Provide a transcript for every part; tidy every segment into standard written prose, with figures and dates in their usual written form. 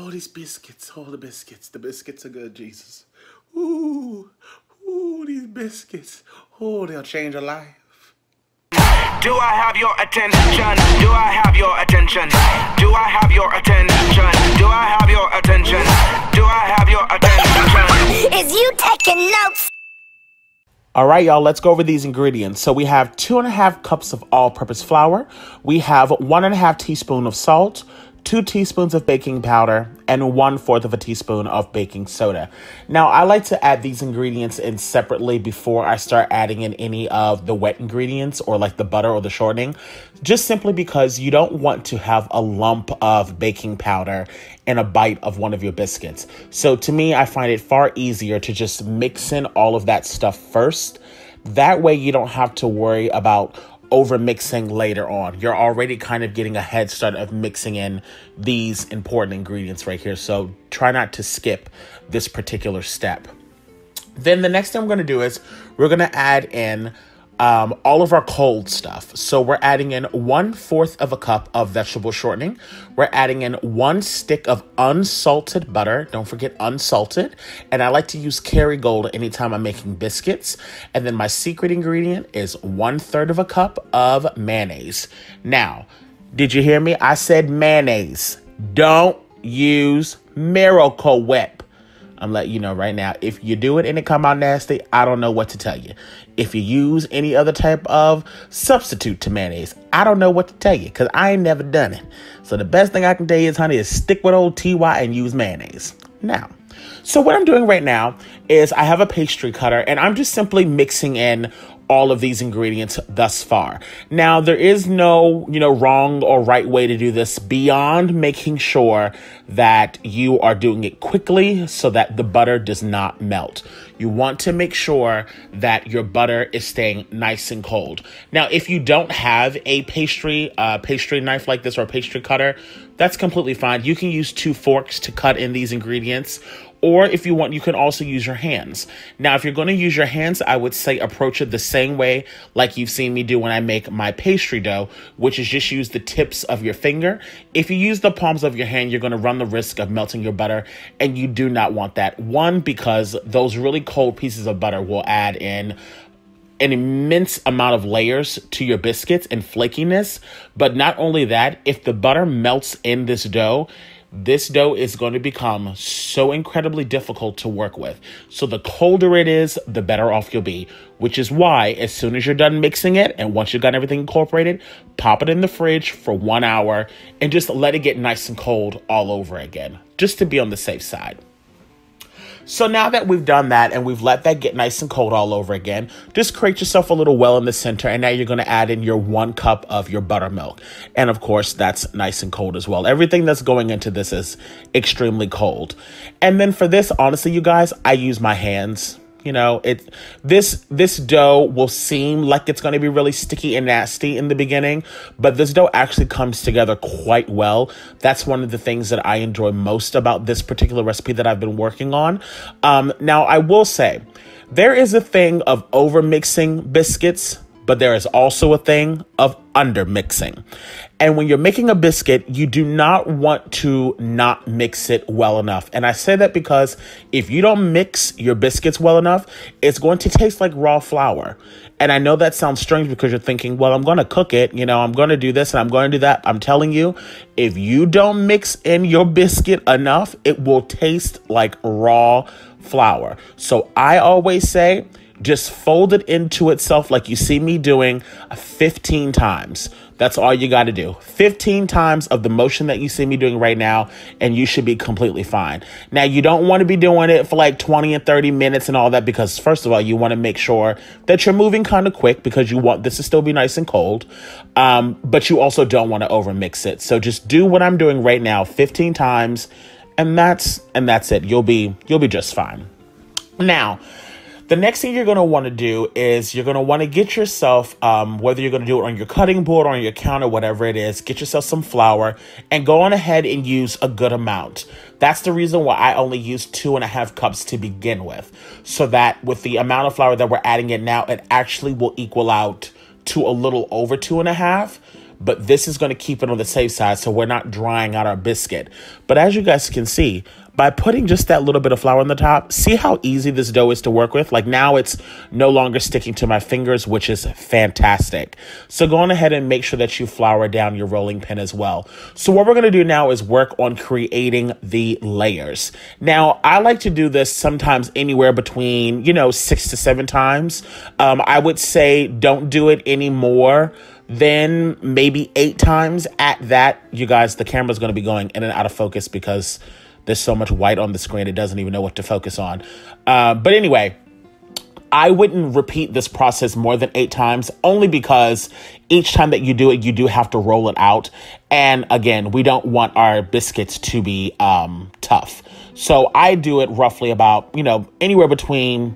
Oh, these biscuits. Oh, the biscuits. The biscuits are good, Jesus. Ooh. Ooh, these biscuits. Oh, they'll change a life. Do I have your attention? Do I have your attention? Do I have your attention? Do I have your attention? Do I have your attention? Is you taking notes? All right, y'all, let's go over these ingredients. So we have 2.5 cups of all-purpose flour. We have 1.5 teaspoons of salt, 2 teaspoons of baking powder, and 1/4 of a teaspoon of baking soda. Now, I like to add these ingredients in separately before I start adding in any of the wet ingredients or like the butter or the shortening, just simply because you don't want to have a lump of baking powder in a bite of one of your biscuits. So to me, I find it far easier to just mix in all of that stuff first. That way you don't have to worry about over mixing later on. You're already kind of getting a head start of mixing in these important ingredients right here. So try not to skip this particular step. Then the next thing I'm going to do is we're going to add in all of our cold stuff. So we're adding in 1/4 of a cup of vegetable shortening. We're adding in 1 stick of unsalted butter. Don't forget unsalted. And I like to use Kerrygold anytime I'm making biscuits. And then my secret ingredient is 1/3 of a cup of mayonnaise. Now, did you hear me? I said mayonnaise. Don't use Miracle Whip. I'm letting you know right now, if you do it and it come out nasty, I don't know what to tell you. If you use any other type of substitute to mayonnaise, I don't know what to tell you because I ain't never done it. So the best thing I can tell you is, honey, is stick with old TY and use mayonnaise. Now, so what I'm doing right now is I have a pastry cutter and I'm just simply mixing in all of these ingredients thus far. Now, there is no, wrong or right way to do this beyond making sure that you are doing it quickly so that the butter does not melt. You want to make sure that your butter is staying nice and cold. Now, if you don't have a pastry knife like this or a pastry cutter, that's completely fine. You can use 2 forks to cut in these ingredients. Or if you want, you can also use your hands. Now, if you're going to use your hands, I would say approach it the same way like you've seen me do when I make my pastry dough, which is just use the tips of your finger. If you use the palms of your hand, you're going to run the risk of melting your butter, and you do not want that. One, because those really cold pieces of butter will add in an immense amount of layers to your biscuits and flakiness. But not only that, if the butter melts in this dough is going to become so incredibly difficult to work with. So the colder it is, the better off you'll be, which is why as soon as you're done mixing it and once you've got everything incorporated, pop it in the fridge for 1 hour and just let it get nice and cold all over again, just to be on the safe side. So now that we've done that and we've let that get nice and cold all over again, just create yourself a little well in the center. And now you're going to add in your 1 cup of your buttermilk. And of course, that's nice and cold as well. Everything that's going into this is extremely cold. And then for this, honestly, you guys, I use my hands. This dough will seem like it's going to be really sticky and nasty in the beginning, but this dough actually comes together quite well. That's one of the things that I enjoy most about this particular recipe that I've been working on. Now, I will say there is a thing of over mixing biscuits, but there is also a thing of under mixing. And when you're making a biscuit, you do not want to not mix it well enough. And I say that because if you don't mix your biscuits well enough, it's going to taste like raw flour. And I know that sounds strange because you're thinking, well, I'm going to cook it. I'm going to do this and I'm going to do that. I'm telling you, if you don't mix in your biscuit enough, it will taste like raw flour. So I always say, just fold it into itself like you see me doing 15 times. That's all you got to do. 15 times of the motion that you see me doing right now, and you should be completely fine. Now, you don't want to be doing it for like 20 and 30 minutes and all that because, first of all, you want to make sure that you're moving kind of quick because you want this to still be nice and cold, but you also don't want to overmix it. So just do what I'm doing right now 15 times, and that's it. You'll be just fine. Now, the next thing you're going to want to do is you're going to want to get yourself, whether you're going to do it on your cutting board or on your counter, whatever it is, get yourself some flour and go on ahead and use a good amount. That's the reason why I only use 2.5 cups to begin with, so that with the amount of flour that we're adding in now, it actually will equal out to a little over 2.5. but this is going to keep it on the safe side so we're not drying out our biscuit. But as you guys can see, by putting just that little bit of flour on the top, see how easy this dough is to work with? Like now it's no longer sticking to my fingers, which is fantastic. So go on ahead and make sure that you flour down your rolling pin as well. So what we're going to do now is work on creating the layers. Now, I like to do this sometimes anywhere between, 6 to 7 times. I would say don't do it any more than maybe 8 times. At that, you guys, the camera's going to be going in and out of focus because there's so much white on the screen, it doesn't even know what to focus on. But anyway, I wouldn't repeat this process more than 8 times, only because each time that you do it, you do have to roll it out. And again, we don't want our biscuits to be tough. So I do it roughly about, anywhere between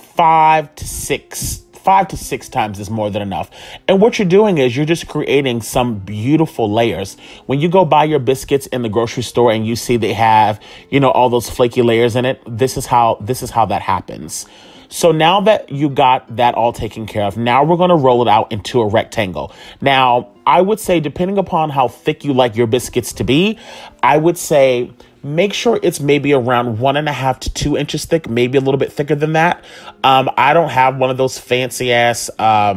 5 to 6 times is more than enough. And what you're doing is you're just creating some beautiful layers. When you go buy your biscuits in the grocery store and you see they have, all those flaky layers in it, this is how that happens. So now that you got that all taken care of, now we're going to roll it out into a rectangle. Now, I would say, depending upon how thick you like your biscuits to be, I would say make sure it's maybe around 1.5 to 2 inches thick, maybe a little bit thicker than that. I don't have one of those fancy ass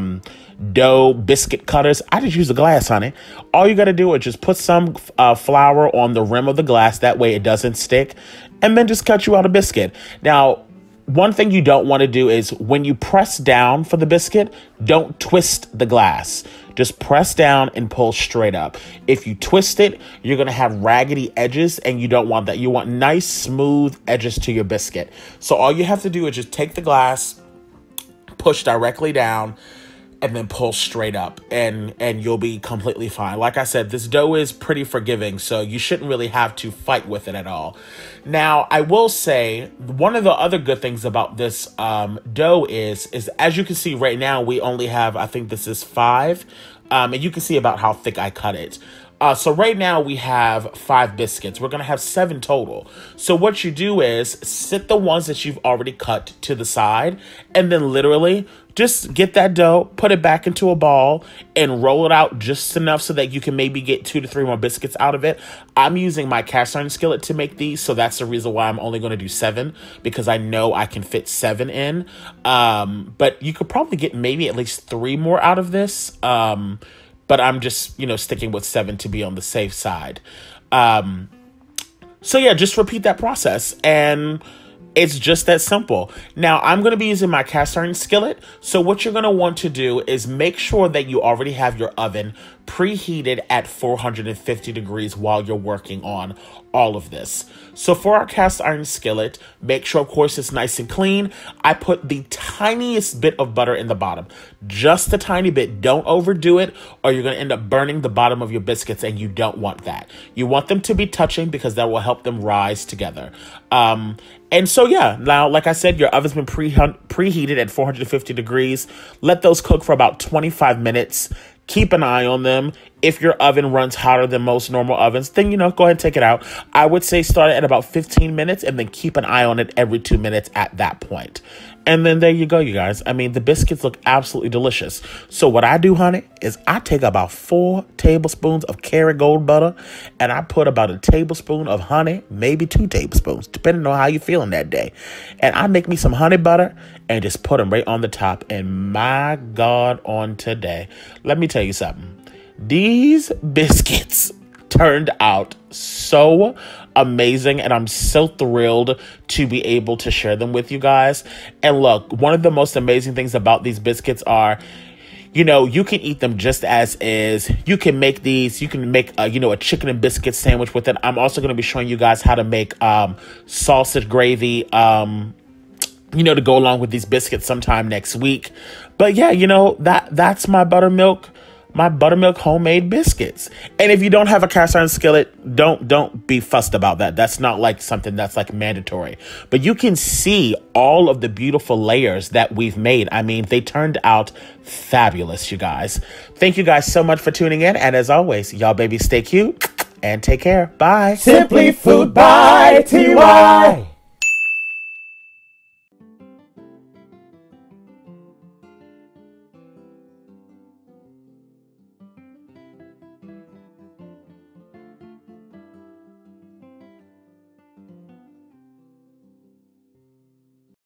dough biscuit cutters. I just use a glass, honey. All you got to do is just put some flour on the rim of the glass. That way it doesn't stick. And then just cut you out a biscuit. Now, one thing you don't want to do is when you press down for the biscuit, don't twist the glass. Just press down and pull straight up. If you twist it, you're going to have raggedy edges, and you don't want that. You want nice, smooth edges to your biscuit. So all you have to do is just take the glass, push directly down, and then pull straight up, and you'll be completely fine. Like I said, this dough is pretty forgiving, so you shouldn't really have to fight with it at all. Now, I will say, one of the other good things about this dough is as you can see right now, we only have, I think this is 5, and you can see about how thick I cut it. So right now we have 5 biscuits. We're going to have 7 total. So what you do is sit the ones that you've already cut to the side, and then literally just get that dough, put it back into a ball, and roll it out just enough so that you can maybe get 2 to 3 more biscuits out of it. I'm using my cast iron skillet to make these, so that's the reason why I'm only going to do 7, because I know I can fit 7 in. But you could probably get maybe at least 3 more out of this. But I'm just, sticking with 7 to be on the safe side. So yeah, just repeat that process, and it's just that simple. Now, I'm going to be using my cast iron skillet. So what you're going to want to do is make sure that you already have your oven preheated at 450 degrees while you're working on all of this. So for our cast iron skillet, make sure, of course, it's nice and clean. I put the tiniest bit of butter in the bottom, just a tiny bit. Don't overdo it, or you're going to end up burning the bottom of your biscuits, and you don't want that. You want them to be touching because that will help them rise together. And so, yeah, now, like I said, your oven's been preheated at 450 degrees. Let those cook for about 25 minutes. Keep an eye on them. If your oven runs hotter than most normal ovens, then, go ahead and take it out. I would say start it at about 15 minutes and then keep an eye on it every 2 minutes at that point. And then there you go, you guys. I mean, the biscuits look absolutely delicious. So what I do, honey, is I take about 4 tablespoons of Kerrygold butter, and I put about a tablespoon of honey, maybe 2 tablespoons, depending on how you're feeling that day. And I make me some honey butter and just put them right on the top. And my God, on today, let me tell you something. These biscuits turned out so amazing, and I'm so thrilled to be able to share them with you guys. And look, one of the most amazing things about these biscuits are, you can eat them just as is. You can make these, you can make a chicken and biscuit sandwich with it. I'm also going to be showing you guys how to make sausage gravy to go along with these biscuits sometime next week. But yeah, that's my buttermilk homemade biscuits. And if you don't have a cast iron skillet, don't be fussed about that. That's not like something that's like mandatory. But you can see all of the beautiful layers that we've made. I mean, they turned out fabulous, you guys. Thank you guys so much for tuning in. And as always, y'all babies stay cute and take care. Bye. Simply Food by TY.